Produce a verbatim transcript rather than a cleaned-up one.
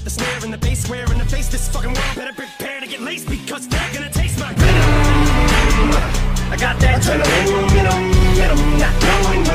The snare and the bass, square in the face. This fucking world better prepare to get laced, because they're gonna taste my venom. I got that adrenaline, venom, venom, not knowing